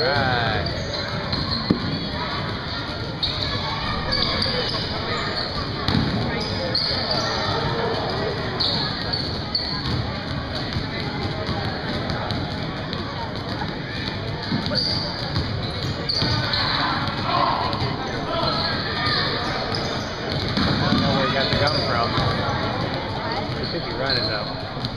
right. I don't know where he got the gun from. He could be running though.